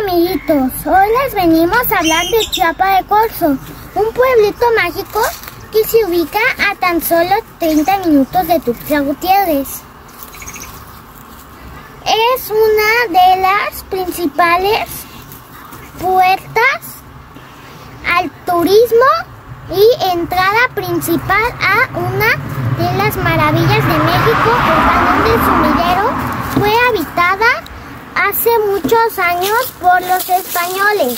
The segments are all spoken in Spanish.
amiguitos, hoy les venimos a hablar de Chiapa de Corzo, un pueblito mágico que se ubica a tan solo 30 minutos de Tuxtla Gutiérrez. Es una de las principales puertas al turismo y entrada principal a una de las maravillas de México. El Cañón del Sumidero fue habitada hace muchos años por los españoles.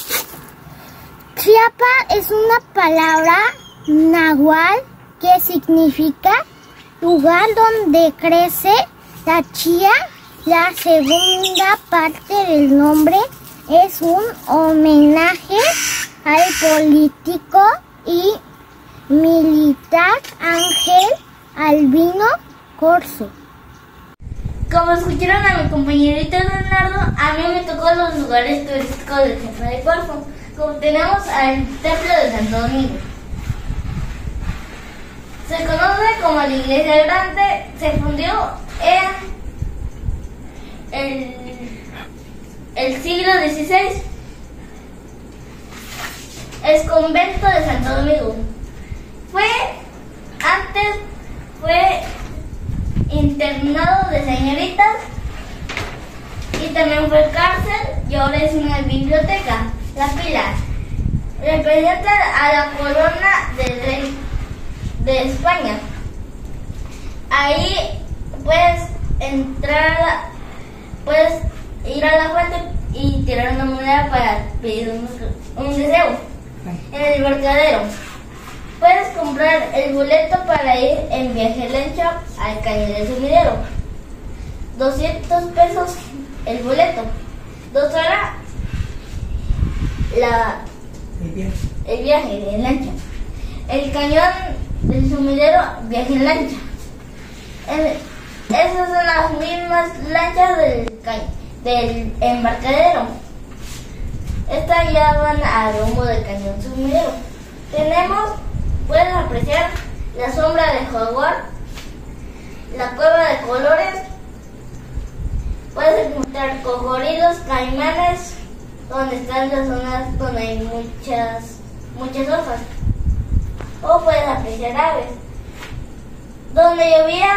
Chiapa es una palabra náhuatl que significa lugar donde crece la chía. La segunda parte del nombre es un homenaje al político y militar Ángel Albino Corzo. Como escucharon a mi compañerito Leonardo, a mí me tocó los lugares turísticos de Chiapa de Corzo. Como tenemos al Templo de Santo Domingo. Se conoce como la Iglesia Grande, se fundió en el siglo XVI. El convento de Santo Domingo fue internado de señoritas y también fue cárcel y ahora es una biblioteca. La pila representa a la corona del rey de España. Ahí puedes ir a la fuente y tirar una moneda para pedir un deseo. En el embarcadero puedes comprar el boleto para ir en viaje lancha al Cañón del Sumidero. 200 pesos el boleto. 2 horas el viaje en lancha. El Cañón del Sumidero, viaje en lancha. Esas son las mismas lanchas del embarcadero. Estas ya van al rumbo del Cañón Sumidero. Puedes apreciar la sombra del jaguar, la cueva de colores, puedes encontrar cocodrilos, caimanes, donde están las zonas donde hay muchas hojas, o puedes apreciar aves. Donde llovía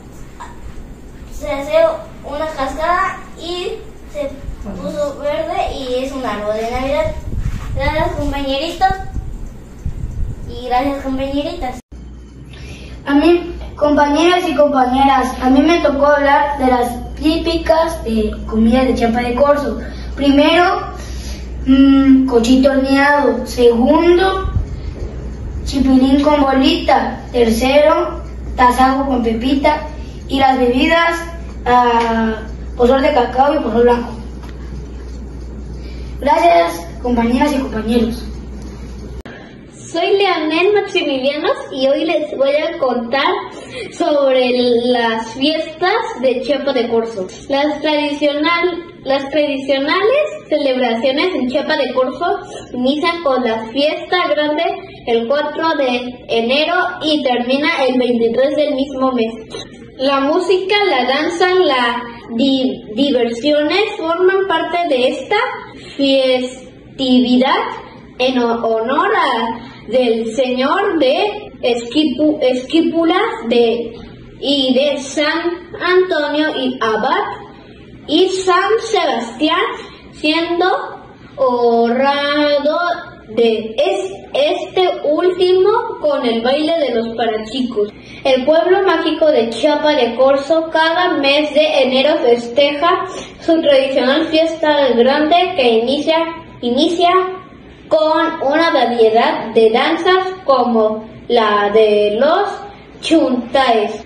se hace una cascada y se puso verde y es un árbol de Navidad. Gracias, compañeritos, y gracias, compañeritas. A mí, compañeros y compañeras, a mí me tocó hablar de las típicas comidas de Chiapa de Corzo. Primero, cochito horneado. Segundo, chipilín con bolita. Tercero, tasajo con pepita. Y las bebidas, pozol de cacao y pozol blanco. Gracias, compañeras y compañeros. Soy Leonel Maximilianos y hoy les voy a contar sobre las fiestas de Chiapa de Corzo. Las tradicionales celebraciones en Chiapa de Corzo inician con la fiesta grande el 4 de enero y termina el 23 del mismo mes. La música, la danza, las diversiones forman parte de esta festividad en honor del Señor de Esquípulas y de San Antonio y Abad y San Sebastián, siendo honrado de este último con el baile de los parachicos. El pueblo mágico de Chiapa de Corzo cada mes de enero festeja su tradicional fiesta grande que inicia con una variedad de danzas como la de los chuntaes.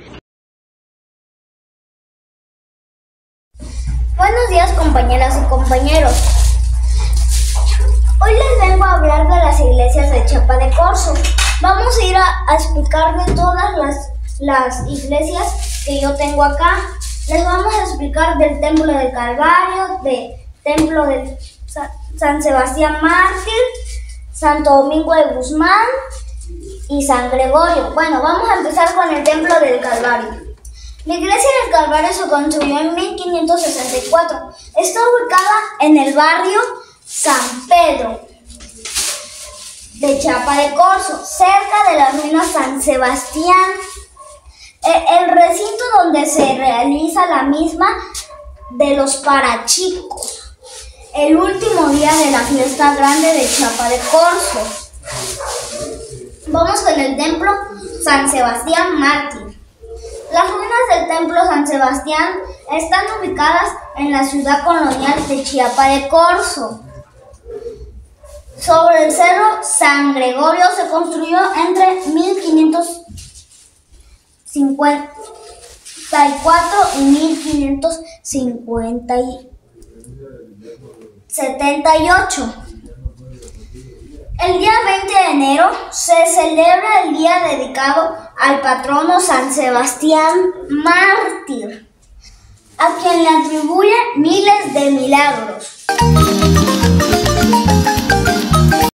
Buenos días, compañeras y compañeros. Hoy les vengo a hablar de las iglesias de Chiapa de Corzo. Vamos a ir a explicar de todas las iglesias que yo tengo acá. Les vamos a explicar del Templo del Calvario, del Templo de San Sebastián Mártir, Santo Domingo de Guzmán y San Gregorio. Bueno, vamos a empezar con el Templo del Calvario. La iglesia del Calvario se construyó en 1564. Está ubicada en el barrio San Pedro de Chiapa de Corzo, cerca de la ruina San Sebastián. El recinto donde se realiza la misma de los parachicos, el último día de la fiesta grande de Chiapa de Corzo. Vamos con el templo San Sebastián Mártir. Las ruinas del templo San Sebastián están ubicadas en la ciudad colonial de Chiapa de Corzo. Sobre el cerro San Gregorio se construyó entre 1554 y 1578. El día 20 de enero se celebra el día dedicado al patrono San Sebastián Mártir, a quien le atribuye miles de milagros.